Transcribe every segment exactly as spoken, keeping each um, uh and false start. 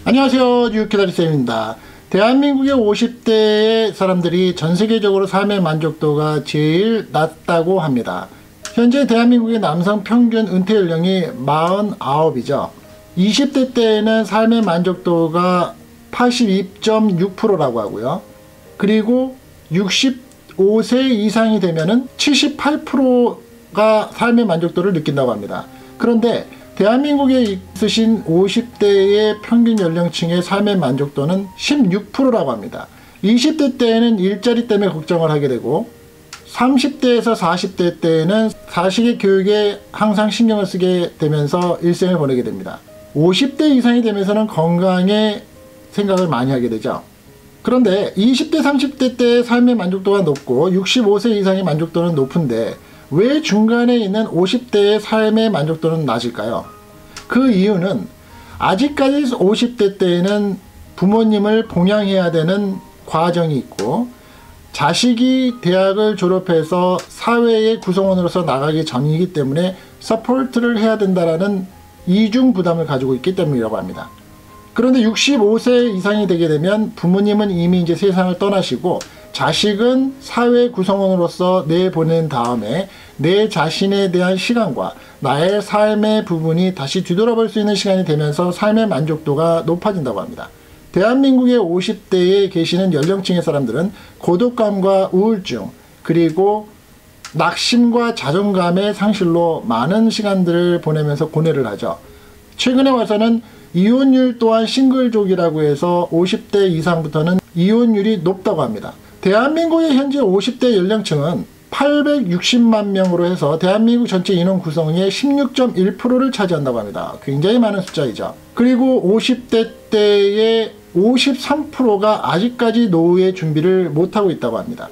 안녕하세요, 뉴욕기다리쌤입니다. 대한민국의 오십 대의 사람들이 전세계적으로 삶의 만족도가 제일 낮다고 합니다. 현재 대한민국의 남성 평균 은퇴 연령이 사십구이죠. 이십 대 때에는 삶의 만족도가 팔십이 점 육 퍼센트라고 하고요. 그리고 육십오 세 이상이 되면은 칠십팔 퍼센트가 삶의 만족도를 느낀다고 합니다. 그런데 대한민국에 있으신 오십 대의 평균 연령층의 삶의 만족도는 십육 퍼센트라고 합니다. 이십 대 때에는 일자리 때문에 걱정을 하게 되고 삼십 대에서 사십 대 때에는 자식의 교육에 항상 신경을 쓰게 되면서 일생을 보내게 됩니다. 오십 대 이상이 되면서는 건강에 생각을 많이 하게 되죠. 그런데 이십 대, 삼십 대 때의 삶의 만족도가 높고 육십오 세 이상의 만족도는 높은데 왜 중간에 있는 오십 대의 삶의 만족도는 낮을까요? 그 이유는 아직까지 오십 대 때에는 부모님을 봉양해야 되는 과정이 있고 자식이 대학을 졸업해서 사회의 구성원으로서 나가기 전이기 때문에 서포트를 해야 된다라는 이중 부담을 가지고 있기 때문이라고 합니다. 그런데 육십오 세 이상이 되게 되면 부모님은 이미 이제 세상을 떠나시고 자식은 사회 구성원으로서 내보낸 다음에 내 자신에 대한 시간과 나의 삶의 부분이 다시 뒤돌아볼 수 있는 시간이 되면서 삶의 만족도가 높아진다고 합니다. 대한민국의 오십 대에 계시는 연령층의 사람들은 고독감과 우울증 그리고 낙심과 자존감의 상실로 많은 시간들을 보내면서 고뇌를 하죠. 최근에 와서는 이혼율 또한 싱글족이라고 해서 오십 대 이상부터는 이혼율이 높다고 합니다. 대한민국의 현재 오십 대 연령층은 팔백육십만 명으로 해서 대한민국 전체 인원 구성의 십육 점 일 퍼센트를 차지한다고 합니다. 굉장히 많은 숫자이죠. 그리고 오십 대 때의 오십삼 퍼센트가 아직까지 노후의 준비를 못하고 있다고 합니다.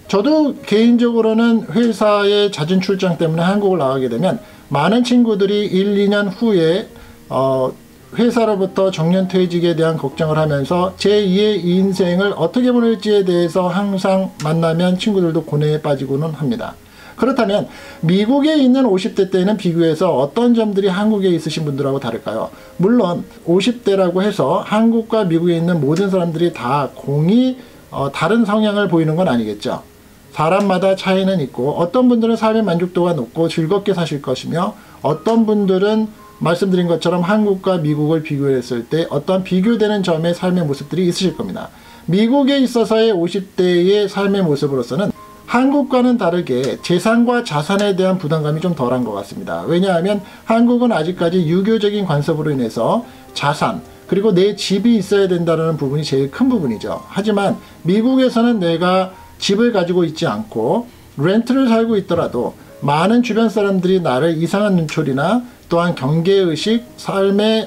저도 개인적으로는 회사의 잦은 출장 때문에 한국을 나가게 되면 많은 친구들이 일, 이 년 후에 어, 회사로부터 정년퇴직에 대한 걱정을 하면서 제이의 인생을 어떻게 보낼지에 대해서 항상 만나면 친구들도 고뇌에 빠지고는 합니다. 그렇다면 미국에 있는 오십 대 때는 비교해서 어떤 점들이 한국에 있으신 분들하고 다를까요? 물론 오십 대라고 해서 한국과 미국에 있는 모든 사람들이 다 공이 어, 다른 성향을 보이는 건 아니겠죠. 사람마다 차이는 있고 어떤 분들은 삶의 만족도가 높고 즐겁게 사실 것이며 어떤 분들은 말씀드린 것처럼 한국과 미국을 비교했을 때 어떤 비교되는 점의 삶의 모습들이 있으실 겁니다. 미국에 있어서의 오십 대의 삶의 모습으로서는 한국과는 다르게 재산과 자산에 대한 부담감이 좀 덜한 것 같습니다. 왜냐하면 한국은 아직까지 유교적인 관습으로 인해서 자산 그리고 내 집이 있어야 된다는 부분이 제일 큰 부분이죠. 하지만 미국에서는 내가 집을 가지고 있지 않고 렌트를 살고 있더라도 많은 주변 사람들이 나를 이상한 눈초리나 또한 경계의식, 삶의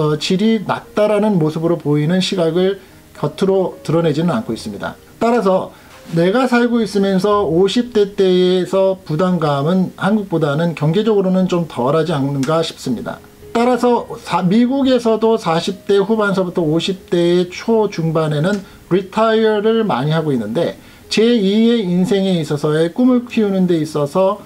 질이 낮다라는 모습으로 보이는 시각을 겉으로 드러내지는 않고 있습니다. 따라서 내가 살고 있으면서 오십 대 때에서 부담감은 한국보다는 경제적으로는 좀 덜하지 않는가 싶습니다. 따라서 미국에서도 사십 대 후반서부터 오십 대의 초중반에는 리타이어를 많이 하고 있는데 제이의 인생에 있어서의 꿈을 키우는 데 있어서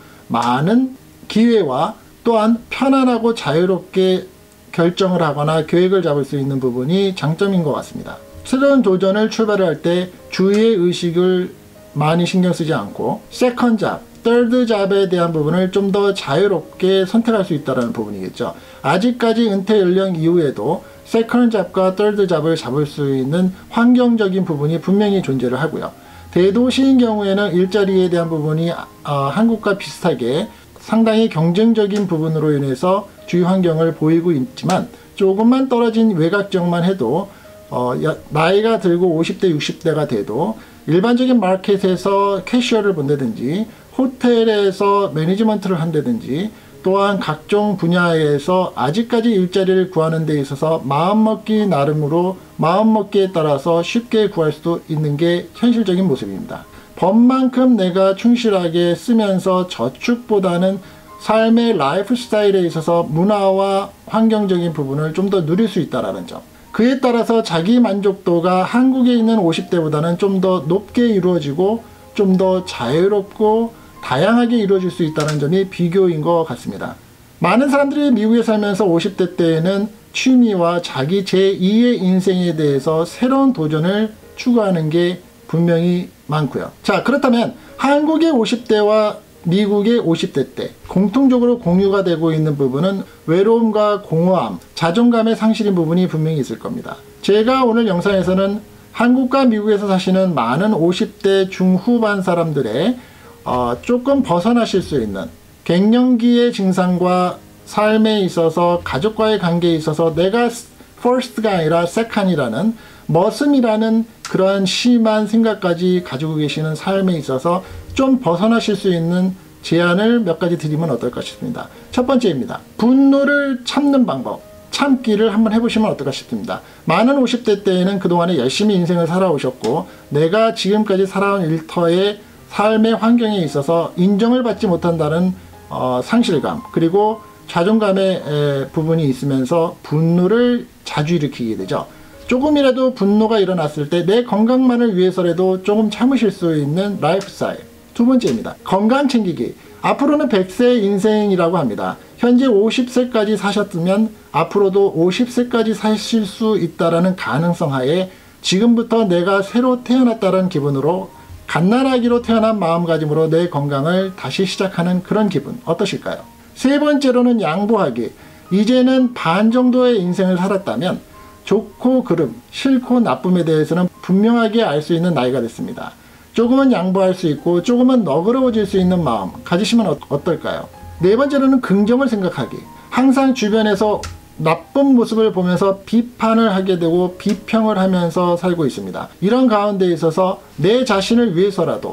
많은 기회와 또한 편안하고 자유롭게 결정을 하거나 계획을 잡을 수 있는 부분이 장점인 것 같습니다. 새로운 도전을 출발을 할 때 주위의 의식을 많이 신경 쓰지 않고 세컨드 잡, third 잡에 대한 부분을 좀 더 자유롭게 선택할 수 있다는 부분이겠죠. 아직까지 은퇴 연령 이후에도 세컨드 잡과 third 잡을 잡을 수 있는 환경적인 부분이 분명히 존재를 하고요. 대도시인 경우에는 일자리에 대한 부분이 어, 한국과 비슷하게 상당히 경쟁적인 부분으로 인해서 주위 환경을 보이고 있지만 조금만 떨어진 외곽 지역만 해도 어, 나이가 들고 오십 대, 육십 대가 돼도 일반적인 마켓에서 캐셔를 본다든지 호텔에서 매니지먼트를 한다든지 또한 각종 분야에서 아직까지 일자리를 구하는 데 있어서 마음먹기 나름으로 마음먹기에 따라서 쉽게 구할 수도 있는 게 현실적인 모습입니다. 법만큼 내가 충실하게 쓰면서 저축보다는 삶의 라이프 스타일에 있어서 문화와 환경적인 부분을 좀 더 누릴 수 있다는 점. 그에 따라서 자기 만족도가 한국에 있는 오십 대보다는 좀 더 높게 이루어지고 좀 더 자유롭고 다양하게 이루어질 수 있다는 점이 비교인 것 같습니다. 많은 사람들이 미국에 살면서 오십 대 때에는 취미와 자기 제이의 인생에 대해서 새로운 도전을 추구하는 게 분명히 많고요. 자, 그렇다면 한국의 오십 대와 미국의 오십 대 때 공통적으로 공유가 되고 있는 부분은 외로움과 공허함, 자존감의 상실인 부분이 분명히 있을 겁니다. 제가 오늘 영상에서는 한국과 미국에서 사시는 많은 오십 대 중후반 사람들의 어, 조금 벗어나실 수 있는 갱년기의 증상과 삶에 있어서 가족과의 관계에 있어서 내가 first가 아니라 second이라는 머슴이라는 그러한 심한 생각까지 가지고 계시는 삶에 있어서 좀 벗어나실 수 있는 제안을 몇 가지 드리면 어떨까 싶습니다. 첫 번째입니다. 분노를 참는 방법, 참기를 한번 해보시면 어떨까 싶습니다. 많은 오십 대 때에는 그동안에 열심히 인생을 살아오셨고 내가 지금까지 살아온 일터의 삶의 환경에 있어서 인정을 받지 못한다는 어, 상실감, 그리고 자존감의 에, 부분이 있으면서 분노를 자주 일으키게 되죠. 조금이라도 분노가 일어났을 때 내 건강만을 위해서라도 조금 참으실 수 있는 라이프 스타일. 두 번째입니다. 건강 챙기기. 앞으로는 백 세 인생이라고 합니다. 현재 오십 세까지 사셨으면 앞으로도 오십 세까지 사실 수 있다는 가능성 하에 지금부터 내가 새로 태어났다는 기분으로 갓난아기로 태어난 마음가짐으로 내 건강을 다시 시작하는 그런 기분 어떠실까요? 세 번째로는 양보하기. 이제는 반 정도의 인생을 살았다면 좋고 그름, 싫고 나쁨에 대해서는 분명하게 알 수 있는 나이가 됐습니다. 조금은 양보할 수 있고 조금은 너그러워질 수 있는 마음 가지시면 어, 어떨까요? 네 번째로는 긍정을 생각하기. 항상 주변에서 나쁜 모습을 보면서 비판을 하게 되고 비평을 하면서 살고 있습니다. 이런 가운데 있어서 내 자신을 위해서라도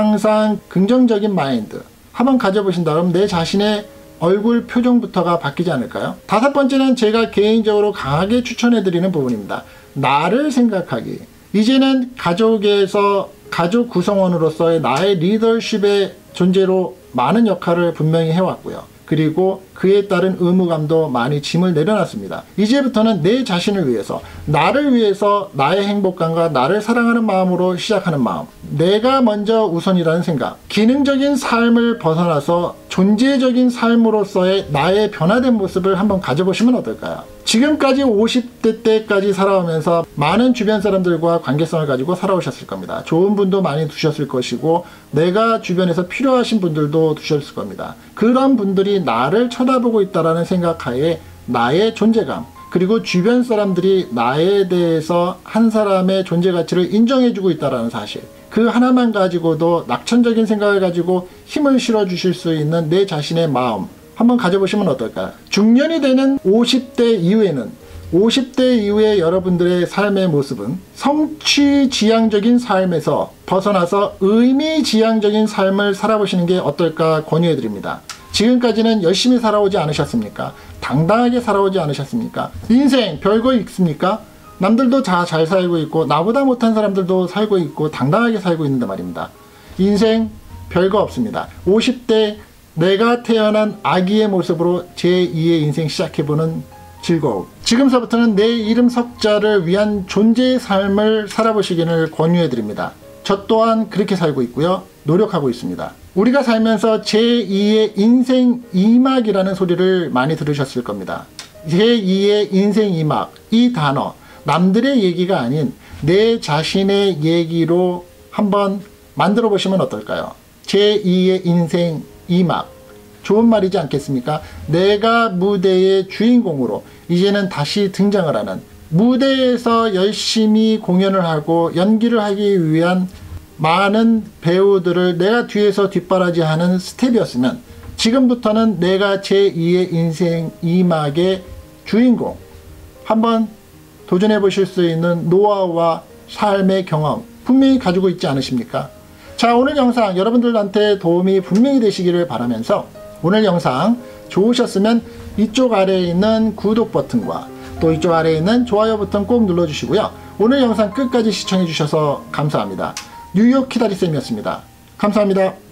항상 긍정적인 마인드 한번 가져보신다면 내 자신의 얼굴 표정부터가 바뀌지 않을까요? 다섯 번째는 제가 개인적으로 강하게 추천해드리는 부분입니다. 나를 생각하기. 이제는 가족에서 가족 구성원으로서의 나의 리더십의 존재로 많은 역할을 분명히 해왔고요. 그리고 그에 따른 의무감도 많이 짐을 내려놨습니다. 이제부터는 내 자신을 위해서, 나를 위해서 나의 행복감과 나를 사랑하는 마음으로 시작하는 마음, 내가 먼저 우선이라는 생각, 기능적인 삶을 벗어나서 존재적인 삶으로서의 나의 변화된 모습을 한번 가져보시면 어떨까요? 지금까지 오십 대 때까지 살아오면서 많은 주변 사람들과 관계성을 가지고 살아오셨을 겁니다. 좋은 분도 많이 두셨을 것이고 내가 주변에서 필요하신 분들도 두셨을 겁니다. 그런 분들이 나를 쳐다보고 있다는 생각하에 나의 존재감, 그리고 주변 사람들이 나에 대해서 한 사람의 존재 가치를 인정해주고 있다는 사실, 그 하나만 가지고도 낙천적인 생각을 가지고 힘을 실어주실 수 있는 내 자신의 마음 한번 가져보시면 어떨까요? 중년이 되는 오십 대 이후에는 오십 대 이후의 여러분들의 삶의 모습은 성취지향적인 삶에서 벗어나서 의미지향적인 삶을 살아보시는 게 어떨까 권유해드립니다. 지금까지는 열심히 살아오지 않으셨습니까? 당당하게 살아오지 않으셨습니까? 인생 별거 있습니까? 남들도 다 잘 살고 있고 나보다 못한 사람들도 살고 있고 당당하게 살고 있는데 말입니다. 인생 별거 없습니다. 오십 대 내가 태어난 아기의 모습으로 제이의 인생 시작해보는 즐거움. 지금서부터는 내 이름 석자를 위한 존재의 삶을 살아보시기를 권유해드립니다. 저 또한 그렇게 살고 있고요. 노력하고 있습니다. 우리가 살면서 제이의 인생 이막이라는 소리를 많이 들으셨을 겁니다. 제이의 인생 이막, 이 단어, 남들의 얘기가 아닌 내 자신의 얘기로 한번 만들어 보시면 어떨까요? 제이의 인생 이막. 좋은 말이지 않겠습니까? 내가 무대의 주인공으로 이제는 다시 등장을 하는, 무대에서 열심히 공연을 하고 연기를 하기 위한 많은 배우들을 내가 뒤에서 뒷바라지하는 스텝이었으면 지금부터는 내가 제이의 인생 이막의 주인공 한번 도전해 보실 수 있는 노하우와 삶의 경험 분명히 가지고 있지 않으십니까? 자, 오늘 영상 여러분들한테 도움이 분명히 되시기를 바라면서 오늘 영상 좋으셨으면 이쪽 아래에 있는 구독 버튼과 또 이쪽 아래에 있는 좋아요 버튼 꼭 눌러주시고요. 오늘 영상 끝까지 시청해 주셔서 감사합니다. 뉴욕 키다리쌤이었습니다. 감사합니다.